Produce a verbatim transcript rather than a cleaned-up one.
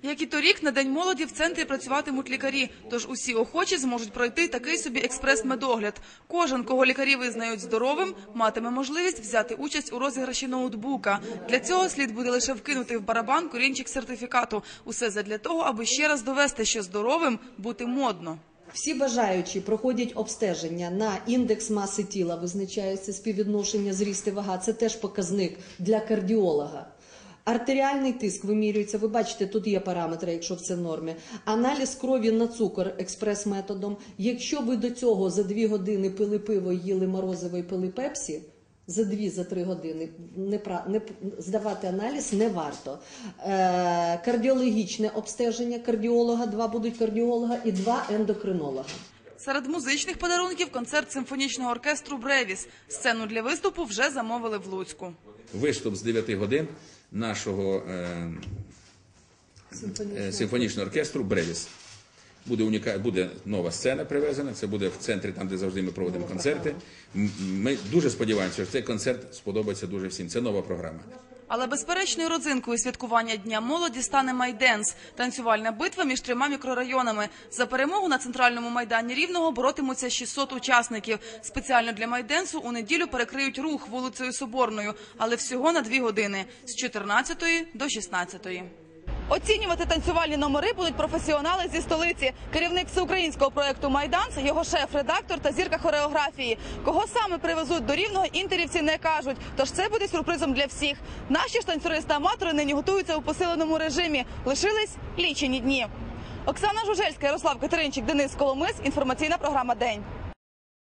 Як і торік, на День молоді в центрі працюватимуть лікарі, тож усі охочі зможуть пройти такий собі експрес-медогляд. Кожен, кого лікарі визнають здоровим, матиме можливість взяти участь у розіграші ноутбука. Для цього слід буде лише вкинути в барабан корінчик сертифікату. Усе задля того, аби ще раз довести, що здоровим бути модно. Всі бажаючі проходять обстеження на індекс маси тіла, визначається співвідношення зріст і вага. Це теж показник для кардіолога. Артеріальний тиск вимірюється, ви бачите, тут є параметри, якщо це в нормі. Аналіз крові на цукор експрес-методом. Якщо ви до цього за дві години пили пиво, їли морозиво і пили пепсі, за дві-за три години не, не, здавати аналіз не варто. Е, кардіологічне обстеження кардіолога, два будуть кардіолога і два ендокринолога. Серед музичних подарунків – концерт симфонічного оркестру «Бревіс». Сцену для виступу вже замовили в Луцьку. Виступ з дев'яти годин нашого е, симфонічного оркестру «Бревіс». Буде, уніка... буде нова сцена привезена, це буде в центрі, там, де завжди ми проводимо концерти. Ми дуже сподіваємося, що цей концерт сподобається дуже всім. Це нова програма. Але безперечною родзинкою святкування Дня молоді стане майденс – танцювальна битва між трьома мікрорайонами. За перемогу на центральному майдані Рівного боротимуться шістсот учасників. Спеціально для майденсу у неділю перекриють рух вулицею Соборною, але всього на дві години – з чотирнадцятої до шістнадцятої. Оцінювати танцювальні номери будуть професіонали зі столиці. Керівник всеукраїнського проєкту «Майданс», його шеф-редактор та зірка хореографії. Кого саме привезуть до Рівного, інтерівці не кажуть, тож це буде сюрпризом для всіх. Наші ж танцюристи-аматори нині готуються у посиленому режимі. Лишились лічені дні. Оксана Жужельська, Ярослав Катеринчик, Денис Коломис. Інформаційна програма «День».